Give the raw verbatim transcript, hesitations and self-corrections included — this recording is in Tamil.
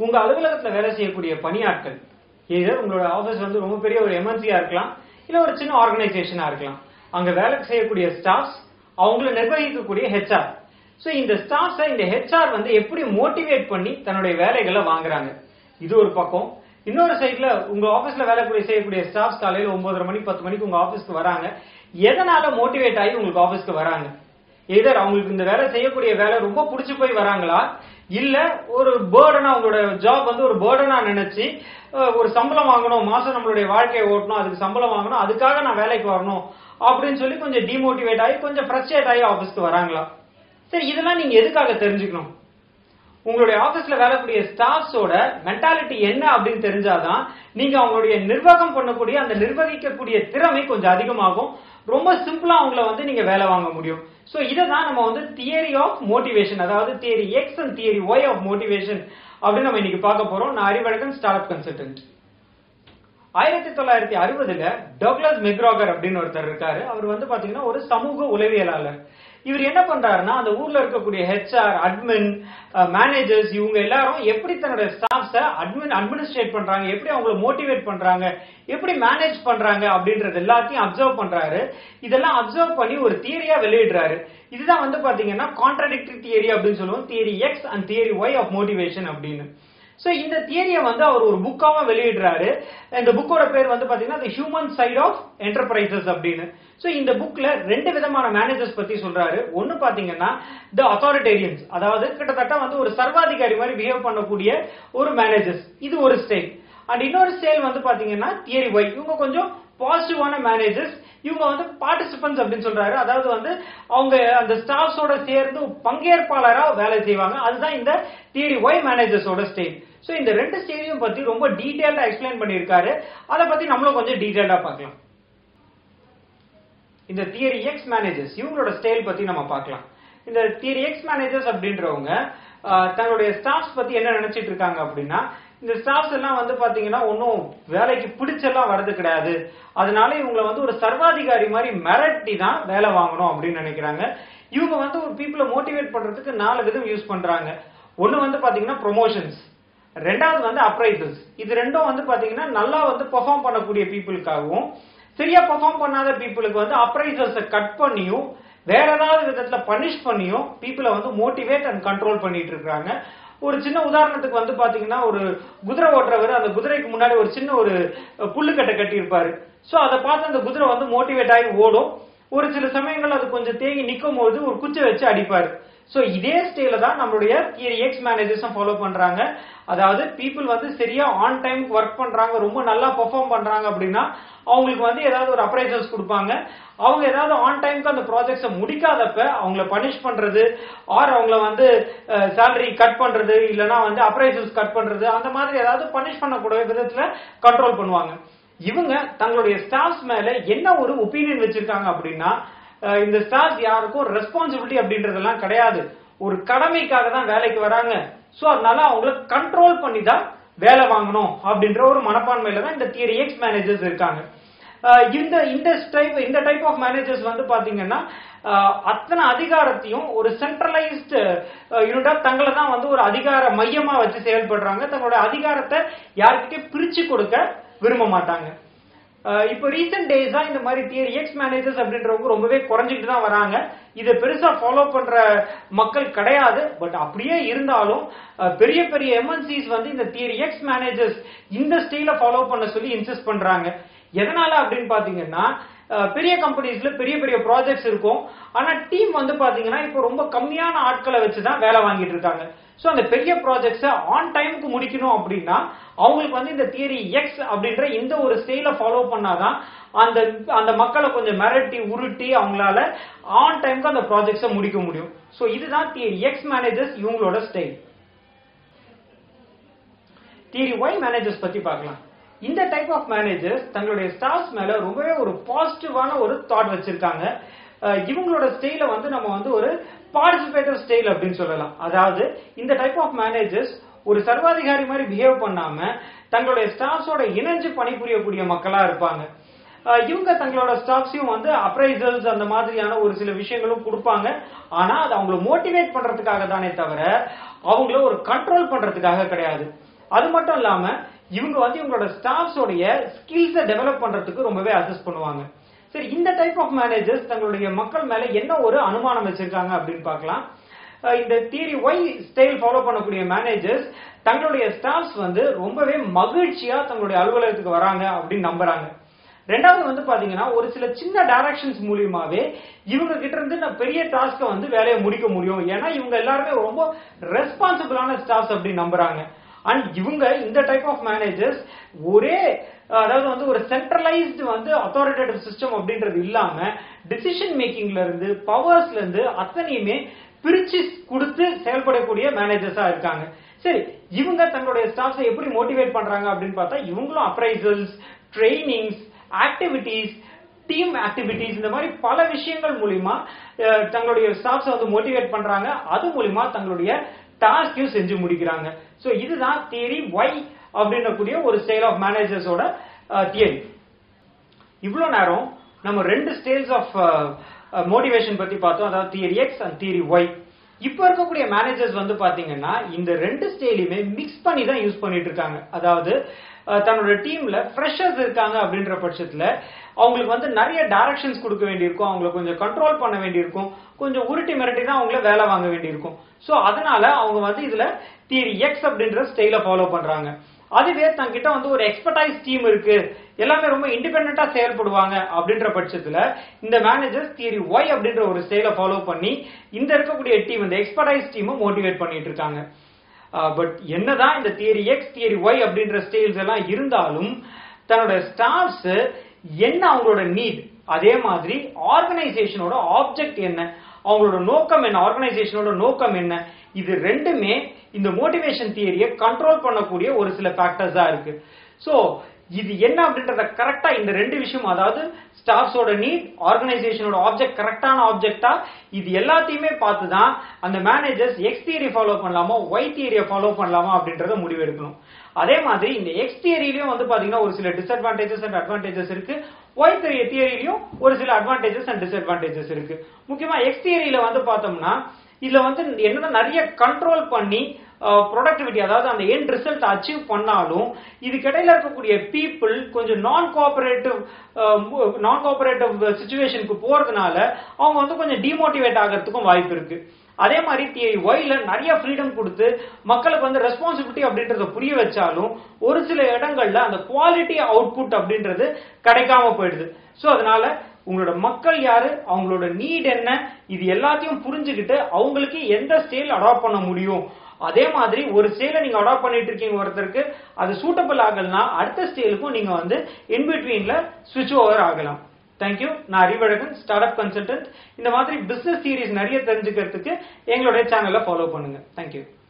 உங்க அலுவலகத்துல வேலை செய்யக்கூடிய பணியாட்கள், ஏதோ உங்களோட ஆபீஸ் வந்து ரொம்ப பெரிய ஒரு எம்என்சியா இருக்கலாம், இல்ல ஒரு சின்ன ஆர்கனைசேஷனா இருக்கலாம். அங்க வேலை செய்யக்கூடிய ஸ்டாஃப்ஸ், அவங்களை நிர்வகிக்கக்கூடிய ஹெச்ஆர். சோ இந்த ஸ்டாஃப்ஸை இந்த ஹெச்ஆர் வந்து எப்படி மோட்டிவேட் பண்ணி தன்னுடைய வேலைகளை வாங்குறாங்க, இது ஒரு பக்கம். இன்னொரு சைட்ல உங்க ஆபீஸ்ல வேலை செய்யக்கூடிய ஸ்டாஃப்ஸ் காலையில ஒன்பதரை மணி பத்து மணிக்கு உங்க ஆபீஸ்க்கு வராங்க. எதனால மோட்டிவேட் ஆகி உங்களுக்கு ஆபீஸ்க்கு வராங்க? எதர் அவங்களுக்கு இந்த வேலை செய்யக்கூடிய வேலை ரொம்ப பிடிச்சு போய் வராங்களா, இல்ல ஒரு பேர்டனா, உங்களோட ஜாப் வந்து ஒரு பேர்டனா நினைச்சு ஒரு சம்பளம் வாங்கணும், மாசம் நம்மளுடைய வாழ்க்கையை ஓட்டணும், அதுக்கு சம்பளம் வாங்கணும், அதுக்காக நான் வேலைக்கு வரணும் அப்படின்னு சொல்லி கொஞ்சம் டிமோட்டிவேட் ஆகி கொஞ்சம் ஃப்ரஸ்ட்ரேட் ஆகி ஆபீஸ்க்கு வராங்களா? சரி, இதெல்லாம் நீங்க எதுக்காக தெரிஞ்சுக்கணும்? உங்களுடைய ஆபீஸ்ல வேலைக்கூடிய ஸ்டாஃப்ஸோட மென்டாலிட்டி என்ன அப்படின்னு தெரிஞ்சாதான் நீங்க அவங்களுடைய நிர்வாகம் பண்ணக்கூடிய அந்த நிர்வகிக்கக்கூடிய திறமை கொஞ்சம் அதிகமாகும். ரொம்ப சிம்பிளா அவங்களை வந்து நீங்க வேலை வாங்க முடியும். சோ இததான் நம்ம வந்து தியரி ஆஃப் மோட்டிவேஷன், அதாவது theory X and theory Y of motivation அப்படின்னு நம்ம இன்னைக்கு பார்க்க போறோம். நான் அறிவழகன், ஸ்டார்ட் அப் கன்சல்டன்ட். ஆயிரத்தி தொள்ளாயிரத்தி அறுபதுல டக்ளஸ் மெக்ராகர் அப்படின்னு ஒருத்தர் இருக்காரு. அவர் வந்து பாத்தீங்கன்னா ஒரு சமூக உளவியலாளர். இவர் என்ன பண்றாருன்னா, அந்த ஊர்ல இருக்கக்கூடிய ஹெச்ஆர், அட்மின், மேனேஜர்ஸ், இவங்க எல்லாரும் எப்படி தன்னுடைய ஸ்டாஃப்ஸ அட்மின் அட்மினிஸ்ட்ரேட் பண்றாங்க, எப்படி அவங்களை மோட்டிவேட் பண்றாங்க, எப்படி மேனேஜ் பண்றாங்க அப்படின்றது எல்லாத்தையும் அப்சர்வ் பண்றாரு. இதெல்லாம் அப்சர்வ் பண்ணி ஒரு தியரியா வெளியிடுறாரு. இதுதான் வந்து பாத்தீங்கன்னா கான்ட்ராடிக்டரி தியரி அப்படின்னு சொல்லுவோம், theory X and theory Y of motivation அப்படின்னு. சோ இந்த தியரியை வந்து அவர் ஒரு புக்காவா வெளியிடுறாரு. இந்த புக்கோட பேர் வந்து பாத்தீங்கன்னா the human side of enterprises அப்படின்னு. சோ இந்த புக்ல ரெண்டு விதமான மேனேஜர்ஸ் பத்தி சொல்றாரு. ஒன்னு பாத்தீங்கன்னா தி அத்தாரிட்டேரியன்ஸ், அதாவது கிட்டத்தட்ட வந்து ஒரு சர்வாதிகாரி மாதிரி பிஹேவ் பண்ணக்கூடிய ஒரு மேனேஜர்ஸ், இது ஒரு ஸ்டைல். அண்ட் இன்னொரு ஸ்டைல் வந்து பாத்தீங்கன்னா தியரி ஒய், இவங்க கொஞ்சம் பாசிட்டிவான மேனேஜர்ஸ். இவங்க வந்து பார்ட்டிசிபென்ட்ஸ் அப்படின்னு சொல்றாரு, அதாவது வந்து அவங்க அந்த ஸ்டாஃப்ஸோட சேர்ந்து பங்கேற்பாளரா வேலை செய்வாங்க. அதுதான் இந்த தியரி ஒய் மேனேஜர்ஸோட ஸ்டைல். சோ இந்த ரெண்டு ஸ்டைலையும் பத்தி ரொம்ப டீடைலா எக்ஸ்பிளைன் பண்ணியிருக்காரு. அதை பத்தி நம்மளும் கொஞ்சம் டீடைலா பார்க்கலாம். இந்த தியரி எக்ஸ் மேனேஜர்ஸ், இவங்களோட ஸ்டைல் பத்தி நம்ம பார்க்கலாம். இந்த தியரி எக்ஸ் மேனேஜர்ஸ் அப்படின்றவங்க தங்களுடைய ஸ்டாஃப்ஸ் பத்தி என்ன நினைச்சிட்டு இருக்காங்க அப்படின்னா, இந்த ஸ்டாஃப்ஸ் எல்லாம் வந்து பாத்தீங்கன்னா ஒன்னும் வேலைக்கு பிடிச்செல்லாம் வர்றது கிடையாது, அதனால இவங்களை வந்து ஒரு சர்வாதிகாரி மாதிரி மிரட்டி தான் வேலை வாங்கணும் அப்படின்னு நினைக்கிறாங்க. இவங்க வந்து ஒரு பீப்புளை மோட்டிவேட் பண்றதுக்கு நாலு விதம் யூஸ் பண்றாங்க. ஒன்னு வந்து பாத்தீங்கன்னா ப்ரொமோஷன்ஸ், ரெண்டாவது வந்து அப்ரைசல்ஸ். இது ரெண்டும் வந்து பாத்தீங்கன்னா நல்லா வந்து பெர்ஃபார்ம் பண்ணக்கூடிய பீப்புளுக்காகவும், சரியா பெர்ஃபார்ம் பண்ணாத பீப்புளுக்கு வந்து அப்ரைசல்ஸை கட் பண்ணியும் வேற ஏதாவது விதத்துல பனிஷ் பண்ணியும் பீப்புளை வந்து மோட்டிவேட் அண்ட் கண்ட்ரோல் பண்ணிட்டு இருக்காங்க. ஒரு சின்ன உதாரணத்துக்கு வந்து பாத்தீங்கன்னா, ஒரு குதிரை ஓட்டுறவர் அந்த குதிரைக்கு முன்னாடி ஒரு சின்ன ஒரு புல்லுக்கட்டை கட்டி இருப்பாரு. சோ அதை பார்த்து அந்த குதிரை வந்து மோட்டிவேட் ஆகி ஓடும். ஒரு சில சமயங்கள் அது கொஞ்சம் தேங்கி நிற்கும் போது ஒரு குச்சை வச்சு அடிப்பாரு. சோ இதே ஸ்டைல தான் நம்மளுடைய தியரி எக்ஸ் மேனேஜர்ஸும் ஃபாலோ பண்றாங்க. அதாவது பீப்புள் வந்து சரியா ஆன் டைமுக்கு ஒர்க் பண்றாங்க, ரொம்ப நல்லா பெர்ஃபார்ம் பண்றாங்க அப்படின்னா அவங்களுக்கு வந்து ஏதாவது ஒரு அப்ரைசல்ஸ் கொடுப்பாங்க. அவங்க ஏதாவது ஆன் டைமுக்கு அந்த ப்ராஜெக்ட்ஸை முடிக்காதப்ப அவங்கள பனிஷ் பண்றது, ஆர் அவங்கள வந்து சேலரி கட் பண்றது, இல்லைன்னா வந்து அப்ரைசல்ஸ் கட் பண்றது, அந்த மாதிரி ஏதாவது பனிஷ் பண்ணக்கூடிய விதத்துல கண்ட்ரோல் பண்ணுவாங்க. இவங்க தங்களுடைய ஸ்டாஃப்ஸ் மேல என்ன ஒரு ஒப்பீனியன் வச்சிருக்காங்க அப்படின்னா, இந்த ஸ்டாஃப்ஸ் யாருக்கும் ரெஸ்பான்சிபிலிட்டி அப்படின்றதெல்லாம் கிடையாது, ஒரு கடமைக்காக தான் வேலைக்கு வராங்க. சோ அதனால அவங்களை கண்ட்ரோல் பண்ணி தான் வேலை வாங்கணும் அப்படின்ற ஒரு மனப்பான்மையில தான் இந்த தியரி எக்ஸ் மேனேஜர்ஸ் இருக்காங்க. இந்த இந்த டைப் இந்த டைப் ஆஃப் மேனேஜர்ஸ் வந்து பாத்தீங்கன்னா அத்தனை அதிகாரத்தையும் ஒரு சென்ட்ரலைஸ்டு யூனிட்டா தங்களை தான் வந்து ஒரு அதிகார மையமா வச்சு செயல்படுறாங்க. தங்களோட அதிகாரத்தை யாருக்கிட்டே பிரிச்சு கொடுக்க விரும்ப மாட்டாங்க. இப்போ ரீசெண்ட் டேஸா இந்த மாதிரி தியரி எக்ஸ் மேனேஜர்ஸ் அப்படின்றவங்க ரொம்பவே குறைஞ்சிட்டு தான் வராங்க. இதை பெருசா ஃபாலோ பண்ற மக்கள் கிடையாது. பட் அப்படியே இருந்தாலும் பெரிய பெரிய எம்என்சிஸ் வந்து இந்த தியரி எக்ஸ் மேனேஜர்ஸ் இந்த ஸ்டைல ஃபாலோ பண்ண சொல்லி இன்சிஸ்ட் பண்றாங்க. எதனால அப்படின்னு பாத்தீங்கன்னா, பெரிய கம்பெனிஸ்ல பெரிய பெரிய ப்ராஜெக்ட்ஸ் இருக்கும், ஆனா டீம் வந்து பாத்தீங்கன்னா இப்போ ரொம்ப கம்மியான ஆட்களை வச்சுதான் வேலை வாங்கிட்டு இருக்காங்க. சோ அந்த பெரிய ப்ராஜெக்ட்ஸை ஆன் டைமுக்கு முடிக்கணும் அப்படின்னா அவங்களுக்கு வந்து இந்த தியரி எக்ஸ் அப்படின்ற இந்த ஒரு ஸ்டைல ஃபாலோ பண்ணாதான் அந்த அந்த மக்களை கொஞ்சம் மிரட்டி உருட்டி அவங்களால ஆன் டைமுக்கு அந்த ப்ராஜெக்ட்ஸை முடிக்க முடியும். சோ இதுதான் தியரி எக்ஸ் மேனேஜர்ஸ், இவங்களோட ஸ்டைல். தியரி ஒய் மேனேஜர்ஸ் பத்தி பார்க்கலாம். இந்த டைப் ஆஃப் மேனேஜர்ஸ் தங்களுடைய ஸ்டாஃப்ஸ் மேல ரொம்பவே ஒரு பாசிட்டிவான ஒரு தாட் வச்சிருக்காங்க. இவங்களோட ஸ்டைல வந்து நம்ம வந்து ஒரு பார்ட்டிசிபேட்டிவ் ஸ்டைல் அப்படின்னு சொல்லலாம். அதாவது இந்த டைப் ஆஃப் மேனேஜர்ஸ் ஒரு சர்வாதிகாரி மாதிரி பிஹேவ் பண்ணாம தங்களுடைய ஸ்டாஃப்ஸோட இணைஞ்சு பணிபுரியக்கூடிய மக்களா இருப்பாங்க. இவங்க தங்களோட ஸ்டாஃப்ஸையும் வந்து அப்ரைசல்ஸ் அந்த மாதிரியான ஒரு சில விஷயங்களும் கொடுப்பாங்க. ஆனா அது அவங்களை மோட்டிவேட் பண்றதுக்காக தானே தவிர அவங்கள ஒரு கண்ட்ரோல் பண்றதுக்காக கிடையாது. அது மட்டும் இல்லாம இவங்க வந்து இவங்களோட ஸ்டாஃப்ஸ் உடைய ஸ்கில்ஸை டெவலப் பண்றதுக்கு ரொம்பவே அசஸ் பண்ணுவாங்க. சரி, இந்த டைப் ஆஃப் மேனேஜர்ஸ் தங்களுடைய மக்கள் மேல என்ன ஒரு அனுமானம் வச்சிருக்காங்க அப்படின்னு பார்க்கலாம். இந்த தியரி ஒய் ஸ்டைல் ஃபாலோ பண்ணக்கூடிய மேனேஜர்ஸ் தங்களுடைய ஸ்டாஃப்ஸ் வந்து ரொம்பவே மகிழ்ச்சியா தங்களுடைய அலுவலகத்துக்கு வராங்க அப்படின்னு நம்புறாங்க. ரெண்டாவது வந்து பாத்தீங்கன்னா ஒரு சில சின்ன டைரக்ஷன்ஸ் மூலியமாவே இவங்க கிட்ட இருந்து பெரிய டாஸ்கை வந்து வேலையை முடிக்க முடியும். ஏன்னா இவங்க எல்லாருமே ரொம்ப ரெஸ்பான்சிபிளான ஸ்டாஃப்ஸ் அப்படின்னு நம்புறாங்க. அண்ட் இவங்க இந்த டைப் ஆஃப் மேனேஜர்ஸ் ஒரே அதாவது வந்து ஒரு சென்ட்ரலைஸ்டு வந்து அத்தாரிட்டேட்டிவ் சிஸ்டம் அப்படின்றது இல்லாம டிசிஷன் மேக்கிங்ல இருந்து பவர்ஸ்ல இருந்து அத்தனையுமே பிரிச்சு கொடுத்து செயல்படக்கூடிய மேனேஜர்ஸா இருக்காங்க. சரி, இவங்க தங்களுடைய ஸ்டாஃப்ஸை எப்படி மோட்டிவேட் பண்றாங்க அப்படின்னு பார்த்தா இவங்களும் appraisals, trainings, activities, team activities இந்த மாதிரி பல விஷயங்கள் மூலியமா தங்களுடைய ஸ்டாஃப்ஸை வந்து மோட்டிவேட் பண்றாங்க. அது மூலியமா தங்களுடைய டாஸ்கையும் செஞ்சு முடிக்கிறாங்க. சோ இதுதான் தியரி ஒய் அப்படின்னக்கூடிய ஒரு ஸ்டைல் ஆஃப் மேனேஜர்ஸோட தியரி. இவ்வளவு நேரம் நம்ம ரெண்டு ஸ்டைல்ஸ் ஆஃப் மோட்டிவேஷன் பத்தி பார்த்தோம், அதாவது theory X and theory Y. இப்ப இருக்கக்கூடிய மேனேஜர்ஸ் வந்து பாத்தீங்கன்னா இந்த ரெண்டு ஸ்டைலையுமே மிக்ஸ் பண்ணி தான் யூஸ் பண்ணிட்டு இருக்காங்க. அதாவது தன்னோட டீம்ல ஃப்ரெஷர்ஸ் இருக்காங்க அப்படின்ற பட்சத்துல அவங்களுக்கு வந்து நிறைய டைரக்ஷன்ஸ் கொடுக்க வேண்டியிருக்கும், அவங்களை கொஞ்சம் கண்ட்ரோல் பண்ண வேண்டியிருக்கும், கொஞ்சம் உருட்டி மிரட்டி தான் அவங்கள வேலை வாங்க வேண்டியிருக்கும். சோ அதனால அவங்க வந்து இதுல தியரி எக்ஸ் அப்படின்ற ஸ்டைல ஃபாலோ பண்றாங்க. அதுவே தங்கிட்ட வந்து ஒரு எக்ஸ்பர்டைஸ் டீம் இருக்கு, எல்லாமே ரொம்ப இண்டிபெண்டா செயல்படுவாங்க அப்படின்ற பட்சத்துல இந்த மேனேஜர்ஸ் தியரி ஒய் அப்படின்ற ஒரு ஸ்டைல ஃபாலோ பண்ணி இந்த இருக்கக்கூடிய டீம், இந்த எக்ஸ்பர்டைஸ் டீமை மோட்டிவேட் பண்ணிட்டு இருக்காங்க. பட் என்னதான் இந்த தியரி எக்ஸ் தியரி ஒய் அப்படின்ற ஸ்டைல்ஸ் எல்லாம் இருந்தாலும் தன்னோட ஸ்டாஃப்ஸ் என்ன அவங்களோட நீட், அதே மாதிரி ஆர்கனைசேஷனோட ஆப்ஜெக்ட் என்ன, அவங்களோட நோக்கம் என்ன, ஆர்கனைசேஷனோட நோக்கம் என்ன, இது ரெண்டுமே இந்த மோட்டிவேஷன் தியரியை கண்ட்ரோல் பண்ணக்கூடிய ஒரு சில ஃபேக்டர்ஸா இருக்கு. சோ இது என்ன அப்படின்றத கரெக்டா இந்த ரெண்டு விஷயம், அதாவது ஸ்டாஃப்ஸோட நீட், ஆர்கனைசேஷனோட ஆப்ஜெக்ட் கரெக்டான ஆப்ஜெக்டா, இது எல்லாத்தையுமே பார்த்துதான் அந்த மேனேஜர்ஸ் எக்ஸ் தியரி ஃபாலோ பண்ணலாமா ஒய் தியரியை ஃபாலோ பண்ணலாமா அப்படின்றத முடிவு எடுக்கணும். அதே மாதிரி இந்த எக்ஸ் தியரியிலும் வந்து பாத்தீங்கன்னா ஒரு சில டிஸ்அட்வான்டேஜஸ் அண்ட் அட்வான்டேஜஸ் இருக்கு, ஒய் தியரியிலும் ஒரு சில அட்வான்டேஜஸ் அண்ட் டிஸ்அட்வான்டேஜஸ் இருக்கு. முக்கியமா எக்ஸ் தியரியில வந்து பார்த்தோம்னா இதுல வந்து என்னன்னா நிறைய கண்ட்ரோல் பண்ணி ப்ரொடக்டிவிட்டி, அதாவது அந்த எண்ட் ரிசல்ட் அச்சீவ் பண்ணாலும் இதுக்கிடையில இருக்கக்கூடிய பீப்புள் கொஞ்சம் நான் கோஆபரேட்டிவ் நான் கோஆபரேட்டிவ் சிச்சுவேஷனுக்கு போறதுனால அவங்க வந்து கொஞ்சம் டிமோட்டிவேட் ஆகிறதுக்கும் வாய்ப்பு இருக்கு. அதே மாதிரி தியரி ஒய்ல நிறைய ஃப்ரீடம் கொடுத்து மக்களுக்கு வந்து ரெஸ்பான்சிபிலிட்டி அப்படின்றத புரிய வச்சாலும் ஒரு சில இடங்கள்ல அந்த குவாலிட்டி அவுட்புட் அப்படின்றது கிடைக்காம போயிடுது. சோ அதனால உங்களோட மக்கள் யாரு, அவங்களோட நீட் என்ன, இது எல்லாத்தையும் புரிஞ்சுக்கிட்டு அவங்களுக்கு எந்த ஸ்டைல் அடாப்ட் பண்ண முடியும், அதே மாதிரி ஒரு ஸ்டைலை நீங்க அடாப்ட் பண்ணிட்டு இருக்கீங்க ஒருத்தருக்கு அது சூட்டபிள் ஆகலனா அடுத்த ஸ்டைலுக்கும் நீங்க வந்து இன் பிட்வீன்ல ஸ்விட்ச் ஓவர் ஆகலாம். தேங்க்யூ. நான் அறிவழகன், ஸ்டார்ட் அப் கன்சல்டன்ட். இந்த மாதிரி பிசினஸ் தியரிஸ் நிறைய தெரிஞ்சுக்கிறதுக்கு எங்களுடைய சேனலை ஃபாலோ பண்ணுங்க. தேங்க்யூ.